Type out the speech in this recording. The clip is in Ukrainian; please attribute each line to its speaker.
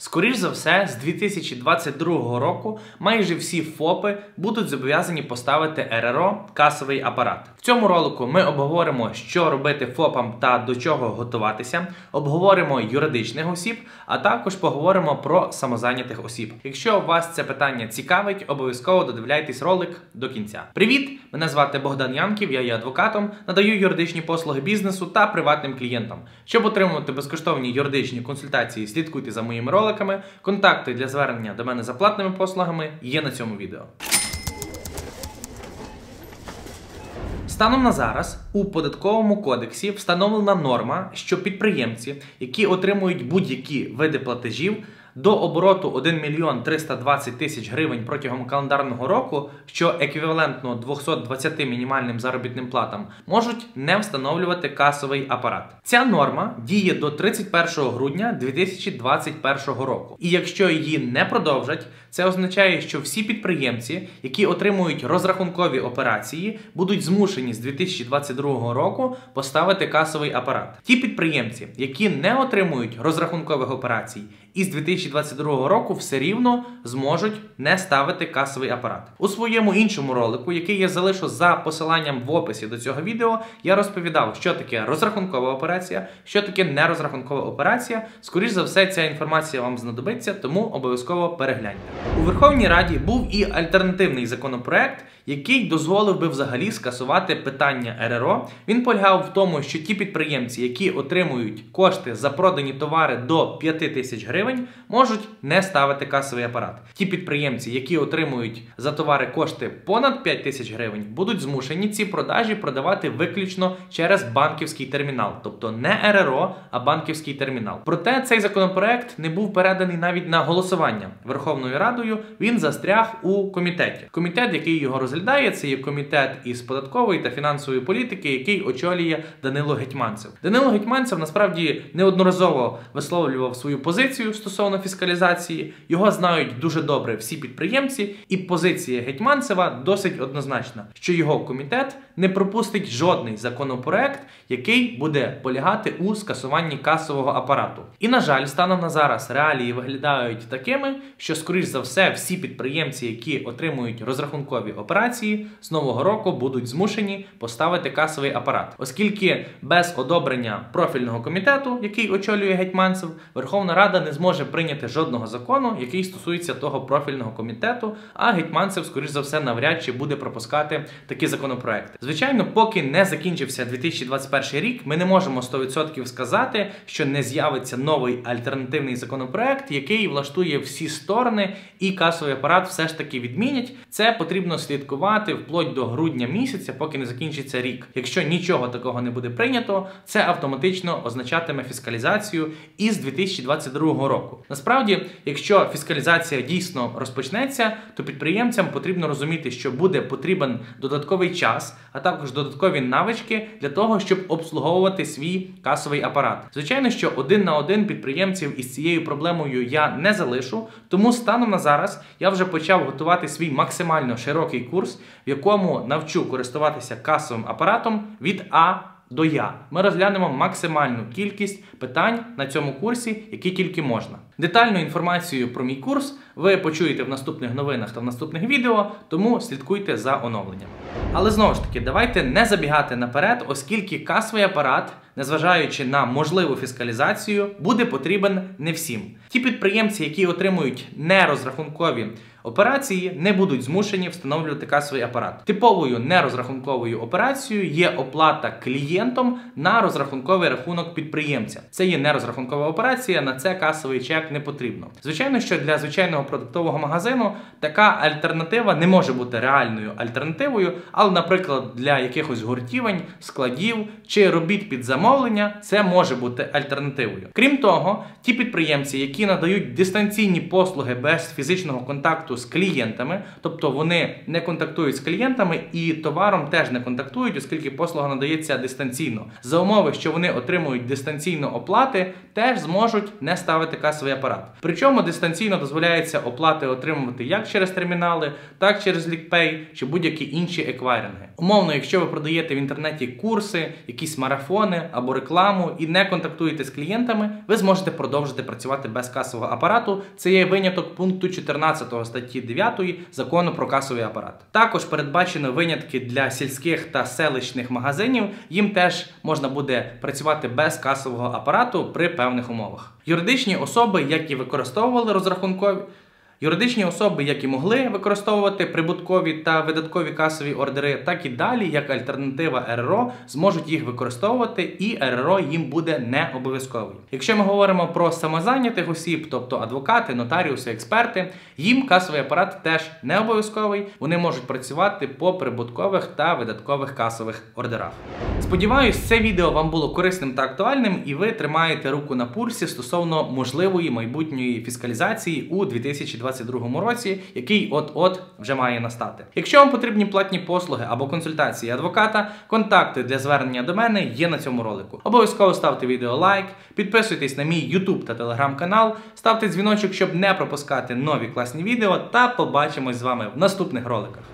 Speaker 1: Скоріш за все, з 2022 року майже всі ФОПи будуть зобов'язані поставити РРО – касовий апарат. В цьому ролику ми обговоримо, що робити ФОПам та до чого готуватися, обговоримо юридичних осіб, а також поговоримо про самозайнятих осіб. Якщо вас це питання цікавить, обов'язково додивляйтесь ролик до кінця. Привіт! Мене звати Богдан Янків, я є адвокатом, надаю юридичні послуги бізнесу та приватним клієнтам. Щоб отримувати безкоштовні юридичні консультації, слідкуйте за моїми роликами. Контакти для звернення до мене за платними послугами є на цьому відео. Станом на зараз у Податковому кодексі встановлена норма, що підприємці, які отримують будь-які види платежів до обороту 1 мільйон 320 тисяч гривень протягом календарного року, що еквівалентно 220 мінімальним заробітним платам, можуть не встановлювати касовий апарат. Ця норма діє до 31 грудня 2021 року. І якщо її не продовжать, це означає, що всі підприємці, які отримують розрахункові операції, будуть змушені з 2022 року поставити касовий апарат. Ті підприємці, які не отримують розрахункових операцій, і з 2022 року все рівно зможуть не ставити касовий апарат. У своєму іншому ролику, який я залишу за посиланням в описі до цього відео, я розповідав, що таке розрахункова операція, що таке нерозрахункова операція. Скоріш за все, ця інформація вам знадобиться, тому обов'язково перегляньте. У Верховній Раді був і альтернативний законопроект, який дозволив би взагалі скасувати питання РРО. Він полягав в тому, що ті підприємці, які отримують кошти за продані товари до 5 тисяч гривень, можуть не ставити касовий апарат. Ті підприємці, які отримують за товари кошти понад 5 тисяч гривень, будуть змушені ці продажі продавати виключно через банківський термінал. Тобто не РРО, а банківський термінал. Проте цей законопроект не був переданий навіть на голосування Верховною Радою, він застряг у комітеті. Комітет, який його розглядає, це є комітет із податкової та фінансової політики, який очолює Данило Гетманцев. Данило Гетманцев насправді неодноразово висловлював свою позицію стосовно фіскалізації. Його знають дуже добре всі підприємці, і позиція Гетманцева досить однозначна, що його комітет не пропустить жодний законопроект, який буде полягати у скасуванні касового апарату. І, на жаль, станом на зараз реалії виглядають такими, що, скоріш за все, всі підприємці, які отримують розрахункові операції, з нового року будуть змушені поставити касовий апарат. Оскільки без одобрення профільного комітету, який очолює Гетманцев, Верховна Рада не зможе прийняти жодного закону, який стосується того профільного комітету, а Гетманцев, скоріш за все, навряд чи буде пропускати такі законопроекти. Звичайно, поки не закінчився 2021 рік, ми не можемо 100% сказати, що не з'явиться новий альтернативний законопроект, який влаштує всі сторони і касовий апарат все ж таки відмінять. Це потрібно слідкувати вплоть до грудня місяця, поки не закінчиться рік. Якщо нічого такого не буде прийнято, це автоматично означатиме фіскалізацію із 2022 року. Насправді, якщо фіскалізація дійсно розпочнеться, то підприємцям потрібно розуміти, що буде потрібен додатковий час, а також додаткові навички для того, щоб обслуговувати свій касовий апарат. Звичайно, що один на один підприємців із цією проблемою я не залишу, тому станом на зараз я вже почав готувати свій максимально широкий курс, в якому навчу користуватися касовим апаратом від А до Я. Ми розглянемо максимальну кількість питань на цьому курсі, які тільки можна. Детальну інформацію про мій курс ви почуєте в наступних новинах та в наступних відео, тому слідкуйте за оновленням. Але знову ж таки, давайте не забігати наперед, оскільки касовий апарат, незважаючи на можливу фіскалізацію, буде потрібен не всім. Ті підприємці, які отримують нерозрахункові операції, не будуть змушені встановлювати касовий апарат. Типовою нерозрахунковою операцією є оплата клієнтом на розрахунковий рахунок підприємця. Це є нерозрахункова операція, на це касовий чек не потрібно. Звичайно, що для звичайного продуктового магазину така альтернатива не може бути реальною альтернативою, але, наприклад, для якихось гуртівень, складів чи робіт під замовлення це може бути альтернативою. Крім того, ті підприємці, які надають дистанційні послуги без фізичного контакту з клієнтами, тобто вони не контактують з клієнтами і товаром теж не контактують, оскільки послуга надається дистанційно. За умови, що вони отримують дистанційно оплати, теж зможуть не ставити касовий касовий апарат. Причому дистанційно дозволяється оплати отримувати як через термінали, так через LickPay чи будь-які інші еквайринги. Умовно, якщо ви продаєте в інтернеті курси, якісь марафони або рекламу і не контактуєте з клієнтами, ви зможете продовжити працювати без касового апарату. Це є виняток пункту 14 статті 9 Закону про касовий апарат. Також передбачено винятки для сільських та селищних магазинів. Їм теж можна буде працювати без касового апарату при певних умовах. Юридичні особи, які використовували Юридичні особи, які могли використовувати прибуткові та видаткові касові ордери, так і далі, як альтернатива РРО, зможуть їх використовувати, і РРО їм буде не обов'язковий. Якщо ми говоримо про самозайнятих осіб, тобто адвокати, нотаріуси, експерти, їм касовий апарат теж не обов'язковий, вони можуть працювати по прибуткових та видаткових касових ордерах. Сподіваюсь, це відео вам було корисним та актуальним, і ви тримаєте руку на пульсі стосовно можливої майбутньої фіскалізації у 2022 році, який от-от вже має настати. Якщо вам потрібні платні послуги або консультації адвоката, контакти для звернення до мене є на цьому ролику. Обов'язково ставте відео лайк, підписуйтесь на мій YouTube та Telegram канал, ставте дзвіночок, щоб не пропускати нові класні відео, та побачимось з вами в наступних роликах.